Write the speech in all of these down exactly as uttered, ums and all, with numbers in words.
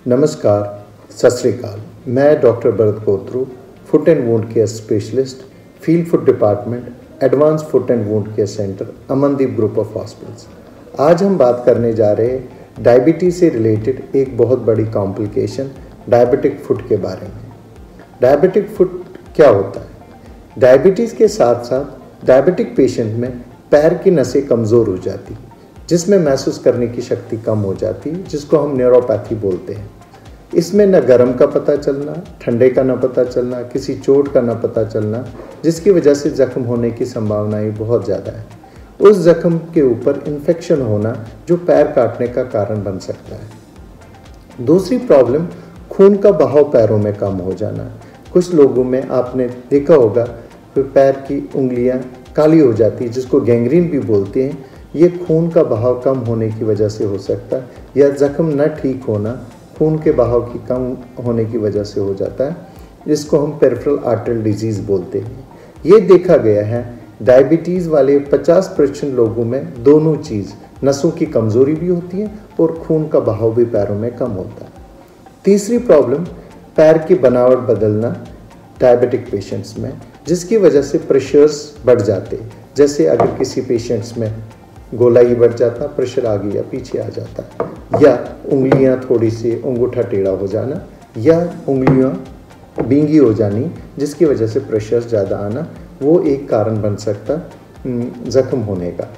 नमस्कार, सत श्री अकाल। मैं doctor Bharat Kotru, foot and wound care specialist, field foot department, advance foot and wound care centre, Amandeep group of hospitals. आज हम बात करने जा रहे हैं डायबिटीज़ से रिलेटेड एक बहुत बड़ी कॉम्प्लिकेशन डायबिटिक फुट के बारे में। डायबिटिक फुट क्या होता है? डायबिटीज़ के साथ साथ डायबिटिक पेशेंट में पैर की नसें कमज़ोर हो जाती, जिसमें महसूस करने की शक्ति कम हो जाती, जिसको हम न्यूरोपैथी बोलते हैं। इसमें न गर्म का पता चलना, ठंडे का न पता चलना, किसी चोट का न पता चलना, जिसकी वजह से ज़ख्म होने की संभावनाएं बहुत ज़्यादा है। उस ज़ख्म के ऊपर इन्फेक्शन होना जो पैर काटने का कारण बन सकता है। दूसरी प्रॉब्लम, खून का बहाव पैरों में कम हो जाना। कुछ लोगों में आपने देखा होगा कि पैर की उंगलियां काली हो जाती है, जिसको गैंग्रीन भी बोलते हैं। ये खून का बहाव कम होने की वजह से हो सकता है, या ज़ख्म न ठीक होना खून के बहाव की कम होने की वजह से हो जाता है, जिसको हम पेरिफेरल आर्टरी डिजीज़ बोलते हैं। ये देखा गया है डायबिटीज़ वाले पचास परसेंट लोगों में दोनों चीज़, नसों की कमज़ोरी भी होती है और खून का बहाव भी पैरों में कम होता है। तीसरी प्रॉब्लम, पैर की बनावट बदलना डायबिटिक पेशेंट्स में, जिसकी वजह से प्रेशर्स बढ़ जाते। जैसे अगर किसी पेशेंट्स में गोलाई बढ़ जाता, प्रेशर आगे या पीछे आ जाता, या उंगलियां थोड़ी सी अंगूठा टेढ़ा हो जाना, या उंगलियां बींगी हो जानी, जिसकी वजह से प्रेशर ज़्यादा आना, वो एक कारण बन सकता ज़ख्म होने का।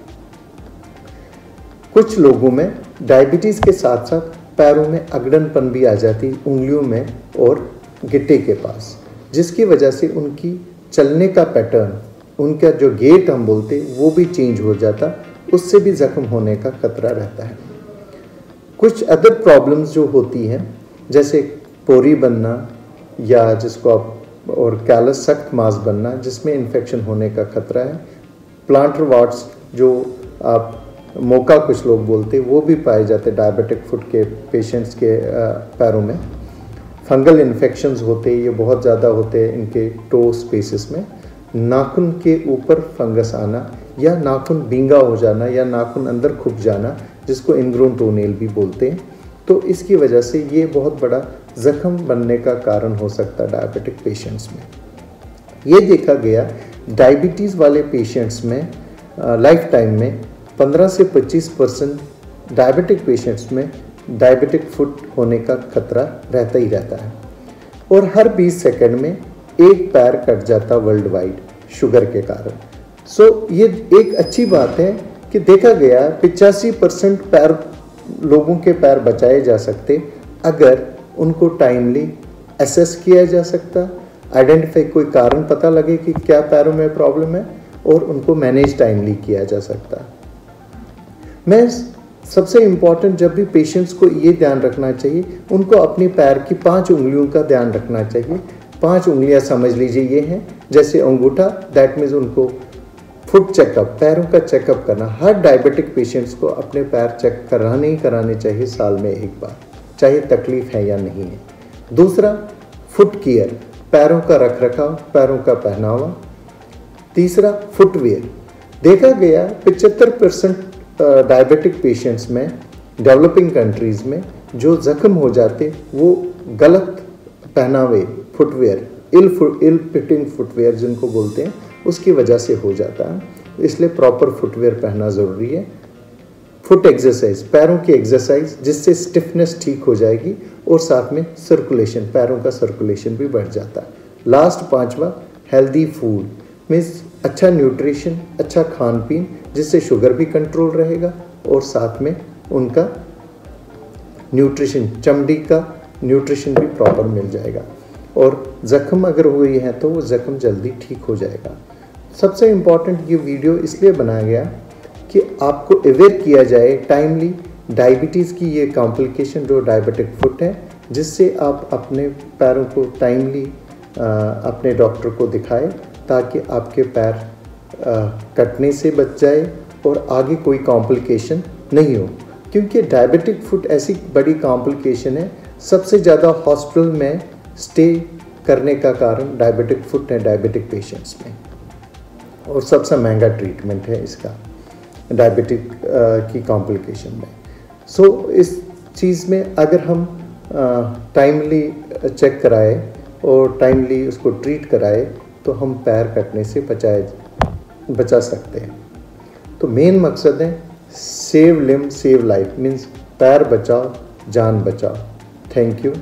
कुछ लोगों में डायबिटीज़ के साथ साथ पैरों में अगड़नपन भी आ जाती, उंगलियों में और गिट्टे के पास, जिसकी वजह से उनकी चलने का पैटर्न, उनका जो गेट हम बोलते वो भी चेंज हो जाता, उससे भी ज़ख्म होने का खतरा रहता है। कुछ अदर प्रॉब्लम्स जो होती हैं, जैसे पोरी बनना, या जिसको आप और कैलस सख्त मांस बनना, जिसमें इन्फेक्शन होने का खतरा है। प्लांटर वाट्स जो आप मोका कुछ लोग बोलते, वो भी पाए जाते डायबिटिक फुट के पेशेंट्स के पैरों में। फंगल इन्फेक्शंस होते, ये बहुत ज़्यादा होते हैं इनके टो स्पेसेस में। नाखून के ऊपर फंगस आना, या नाखून बींगा हो जाना, या नाखून अंदर खुप जाना, जिसको इनग्रोन टोनेल भी बोलते हैं। तो इसकी वजह से ये बहुत बड़ा ज़ख्म बनने का कारण हो सकता है डायबिटिक पेशेंट्स में। ये देखा गया डायबिटीज़ वाले पेशेंट्स में लाइफ टाइम में पंद्रह से पच्चीस परसेंट डायबिटिक पेशेंट्स में डायबिटिक फुट होने का खतरा रहता ही रहता है। और हर बीस सेकंड में एक पैर कट जाता वर्ल्ड वाइड शुगर के कारण। सो so, ये एक अच्छी बात है कि देखा गया पिचासी परसेंट पैर लोगों के पैर बचाए जा सकते अगर उनको टाइमली एसेस किया जा सकता, आइडेंटिफाई कोई कारण पता लगे कि क्या पैरों में प्रॉब्लम है, और उनको मैनेज टाइमली किया जा सकता। मैं सबसे इम्पॉर्टेंट, जब भी पेशेंट्स को ये ध्यान रखना चाहिए, उनको अपनी पैर की पांच उंगलियों का ध्यान रखना चाहिए। पांच उंगलियां समझ लीजिए ये हैं, जैसे अंगूठा, दैट मीन्स उनको फुट चेकअप, पैरों का चेकअप करना। हर डायबिटिक पेशेंट्स को अपने पैर चेक कराने ही कराने चाहिए साल में एक बार, चाहे तकलीफ है या नहीं है। दूसरा, फुट केयर, पैरों का रख रखाव, पैरों का पहनावा। तीसरा, फुटवेयर। देखा गया पचहत्तर परसेंट डायबिटिक पेशेंट्स में डेवलपिंग कंट्रीज़ में जो ज़ख्म हो जाते वो गलत पहनावे, footwear, ill ill fitting footwear जिनको बोलते हैं, उसकी वजह से हो जाता है। इसलिए प्रॉपर फुटवेयर पहनना ज़रूरी है। फुट एक्सरसाइज, पैरों की एक्सरसाइज, जिससे स्टिफनेस ठीक हो जाएगी, और साथ में सर्कुलेशन, पैरों का सर्कुलेशन भी बढ़ जाता है। लास्ट पांचवा, हेल्दी फूड मीन्स अच्छा न्यूट्रिशन, अच्छा खान पीन, जिससे शुगर भी कंट्रोल रहेगा, और साथ में उनका न्यूट्रिशन, चमड़ी का न्यूट्रिशन भी प्रॉपर मिल जाएगा, और ज़ख्म अगर हुई है तो वो ज़ख्म जल्दी ठीक हो जाएगा। सबसे इम्पॉर्टेंट ये वीडियो इसलिए बनाया गया कि आपको अवेयर किया जाए टाइमली डायबिटीज़ की ये कॉम्प्लिकेशन जो डायबिटिक फुट है, जिससे आप अपने पैरों को टाइमली अपने डॉक्टर को दिखाएं, ताकि आपके पैर आ, कटने से बच जाए और आगे कोई कॉम्प्लिकेशन नहीं हो। क्योंकि डायबिटिक फुट ऐसी बड़ी कॉम्प्लिकेशन है, सबसे ज़्यादा हॉस्पिटल में स्टे करने का कारण डायबिटिक फुट है डायबिटिक पेशेंट्स में, और सबसे महंगा ट्रीटमेंट है इसका डायबिटिक की कॉम्प्लिकेशन में। सो so, इस चीज़ में अगर हम टाइमली चेक कराए और टाइमली उसको ट्रीट कराए तो हम पैर कटने से बचाए बचा सकते हैं। तो मेन मकसद है save limb save life, means पैर बचाओ जान बचाओ। Thank you.